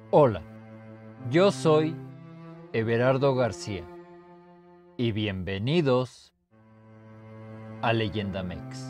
Hola, yo soy Everardo García y bienvenidos a Leyenda Mex.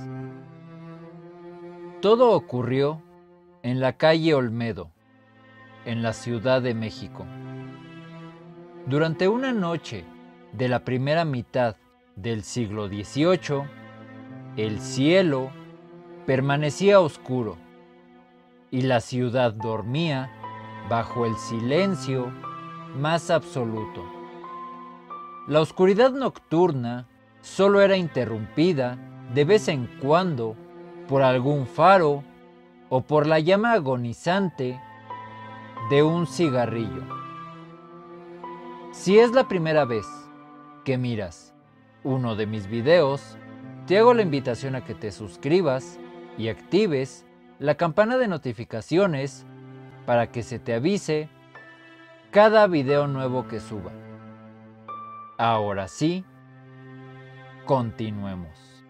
Todo ocurrió en la calle Olmedo, en la Ciudad de México. Durante una noche de la primera mitad del siglo XVIII, el cielo permanecía oscuro y la ciudad dormía bajo el silencio más absoluto. La oscuridad nocturna solo era interrumpida de vez en cuando por algún faro o por la llama agonizante de un cigarrillo. Si es la primera vez que miras uno de mis videos, te hago la invitación a que te suscribas y actives la campana de notificaciones para que se te avise cada video nuevo que suba. Ahora sí, continuemos.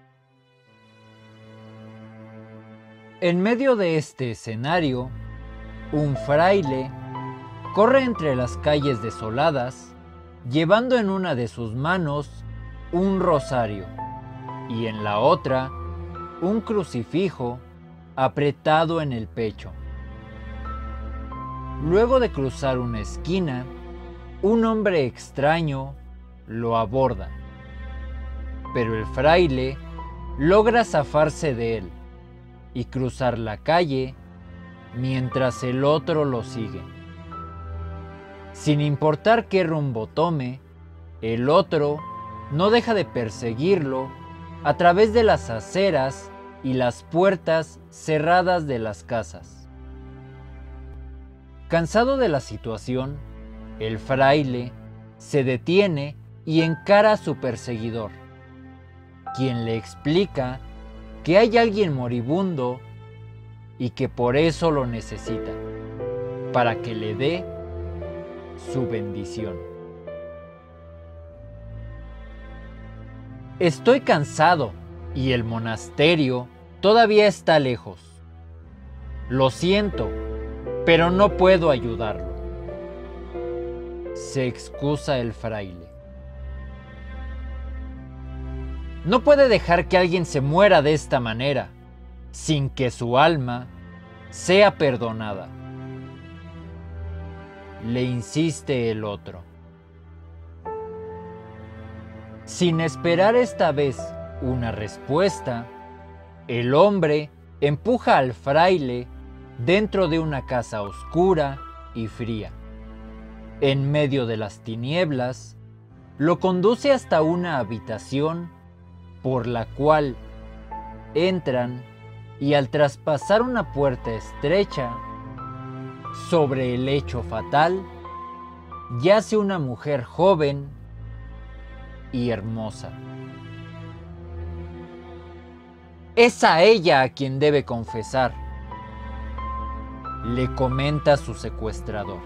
En medio de este escenario, un fraile corre entre las calles desoladas, llevando en una de sus manos un rosario y en la otra un crucifijo apretado en el pecho. Luego de cruzar una esquina, un hombre extraño lo aborda, pero el fraile logra zafarse de él y cruzar la calle mientras el otro lo sigue. Sin importar qué rumbo tome, el otro no deja de perseguirlo a través de las aceras y las puertas cerradas de las casas. Cansado de la situación, el fraile se detiene y encara a su perseguidor, quien le explica que hay alguien moribundo y que por eso lo necesita, para que le dé su bendición. Estoy cansado y el monasterio todavía está lejos. Lo siento, pero no puedo ayudarlo, se excusa el fraile. No puede dejar que alguien se muera de esta manera, sin que su alma sea perdonada, le insiste el otro. Sin esperar esta vez una respuesta, el hombre empuja al fraile dentro de una casa oscura y fría. En medio de las tinieblas, lo conduce hasta una habitación por la cual entran y al traspasar una puerta estrecha, sobre el lecho fatal, yace una mujer joven y hermosa. Es a ella a quien debe confesar, le comenta su secuestrador.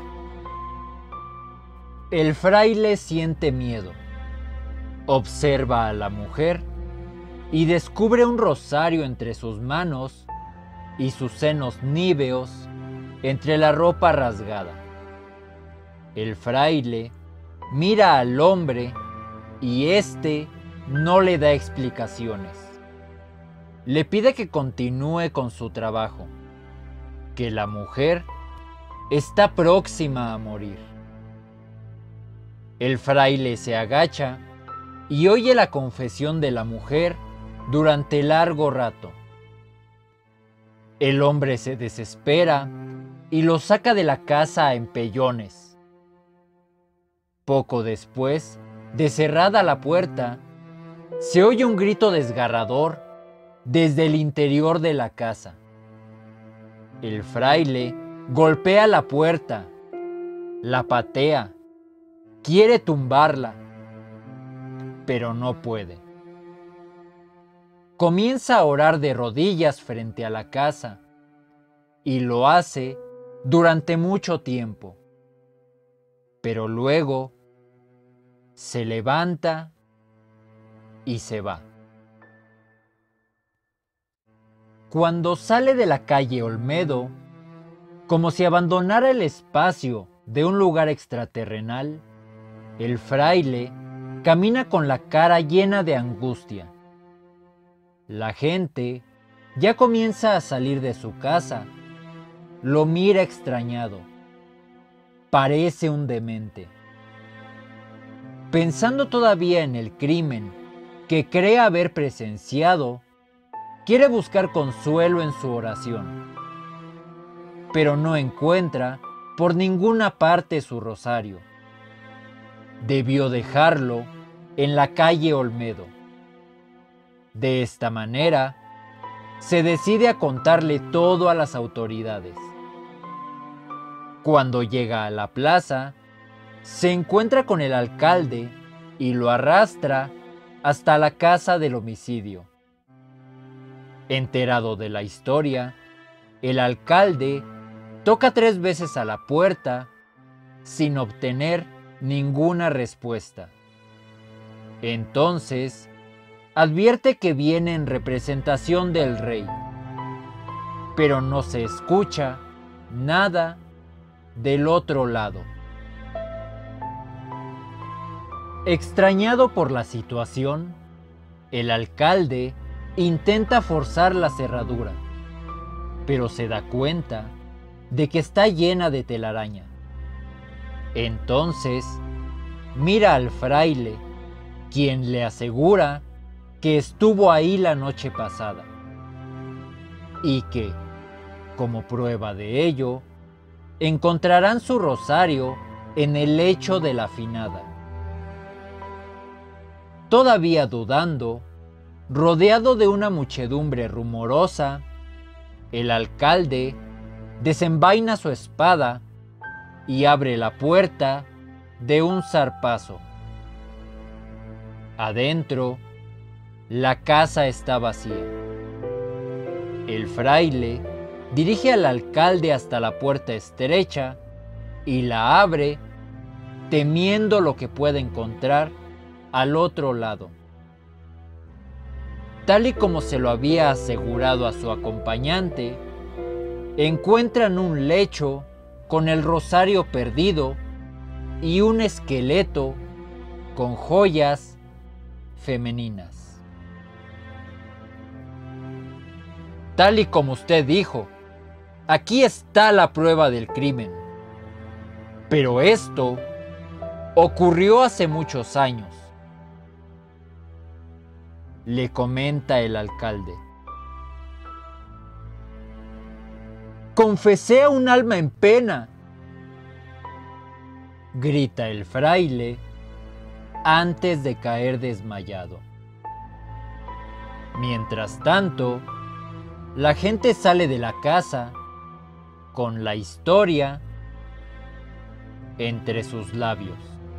El fraile siente miedo, observa a la mujer y descubre un rosario entre sus manos y sus senos níveos entre la ropa rasgada. El fraile mira al hombre y éste no le da explicaciones. Le pide que continúe con su trabajo, que la mujer está próxima a morir. El fraile se agacha y oye la confesión de la mujer durante largo rato. El hombre se desespera y lo saca de la casa a empellones. Poco después de cerrada la puerta, se oye un grito desgarrador desde el interior de la casa. El fraile golpea la puerta, la patea, quiere tumbarla, pero no puede. Comienza a orar de rodillas frente a la casa y lo hace durante mucho tiempo, pero luego se levanta y se va. Cuando sale de la calle Olmedo, Como si abandonara el espacio de un lugar extraterrenal, el fraile camina con la cara llena de angustia. La gente ya comienza a salir de su casa. Lo mira extrañado. Parece un demente. Pensando todavía en el crimen que cree haber presenciado, quiere buscar consuelo en su oración, pero no encuentra por ninguna parte su rosario. Debió dejarlo en la calle Olmedo. De esta manera, se decide a contarle todo a las autoridades. Cuando llega a la plaza, se encuentra con el alcalde y lo arrastra hasta la casa del homicidio. Enterado de la historia, el alcalde toca 3 veces a la puerta sin obtener ninguna respuesta. Entonces, advierte que viene en representación del rey, pero no se escucha nada del otro lado. Extrañado por la situación, el alcalde intenta forzar la cerradura, pero se da cuenta de que está llena de telaraña. Entonces, mira al fraile, quien le asegura que estuvo ahí la noche pasada y que, como prueba de ello, encontrarán su rosario en el lecho de la finada. Todavía dudando, rodeado de una muchedumbre rumorosa, el alcalde desenvaina su espada y abre la puerta de un zarpazo. Adentro, la casa está vacía. El fraile dirige al alcalde hasta la puerta estrecha y la abre, temiendo lo que pueda encontrar al otro lado. Tal y como se lo había asegurado a su acompañante, encuentran un lecho con el rosario perdido y un esqueleto con joyas femeninas. Tal y como usted dijo, aquí está la prueba del crimen. Pero esto ocurrió hace muchos años, le comenta el alcalde. Confesé a un alma en pena, grita el fraile antes de caer desmayado. Mientras tanto, la gente sale de la casa con la historia entre sus labios.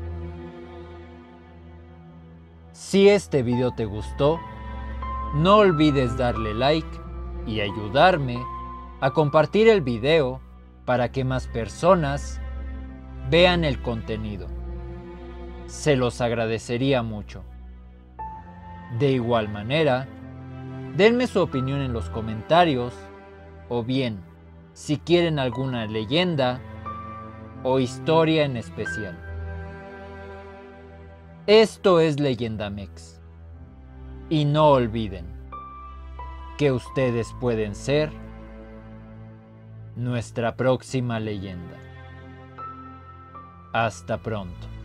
Si este video te gustó, no olvides darle like y ayudarme a compartir el video para que más personas vean el contenido. Se los agradecería mucho. De igual manera, denme su opinión en los comentarios, o bien, si quieren alguna leyenda o historia en especial. Esto es Leyendamex. Y no olviden que ustedes pueden ser nuestra próxima leyenda. Hasta pronto.